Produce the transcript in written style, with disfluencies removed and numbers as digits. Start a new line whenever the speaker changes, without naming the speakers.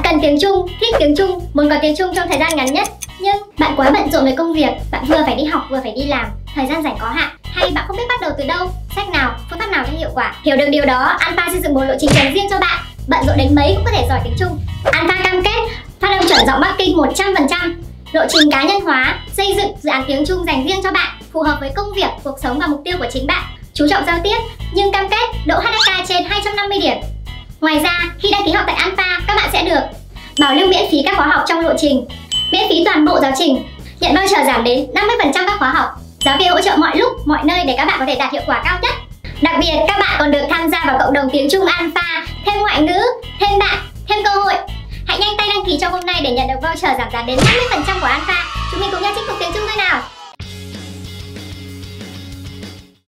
cần tiếng Trung, thích tiếng Trung, muốn có tiếng Trung trong thời gian ngắn nhất. Nhưng bạn quá bận rộn với công việc, bạn vừa phải đi học vừa phải đi làm, thời gian rảnh có hạn, hay bạn không biết bắt đầu từ đâu, sách nào, phương pháp nào cho hiệu quả. Hiểu được điều đó, Alpha xây dựng một lộ trình dành riêng cho bạn. Bận rộn đến mấy cũng có thể giỏi tiếng Trung. Alpha cam kết phát âm chuẩn giọng Bắc Kinh 100%. Lộ trình cá nhân hóa, xây dựng dự án tiếng Trung dành riêng cho bạn, phù hợp với công việc, cuộc sống và mục tiêu của chính bạn. Chú trọng giao tiếp nhưng cam kết độ HSK trên 250 điểm. Ngoài ra, khi đăng ký học tại Alpha, các bạn sẽ được bảo lưu miễn phí các khóa học trong lộ trình, miễn phí toàn bộ giáo trình, nhận voucher giảm đến 50% các khóa học, giáo viên hỗ trợ mọi lúc, mọi nơi để các bạn có thể đạt hiệu quả cao nhất. Đặc biệt, các bạn còn được tham gia vào cộng đồng tiếng Trung Alpha, thêm ngoại ngữ, thêm bạn, thêm cơ hội. Hãy nhanh tay đăng ký trong hôm nay để nhận được voucher giảm giá đến 50% của Alpha. Chúng mình cùng nhau chinh phục tiếng Trung thôi nào!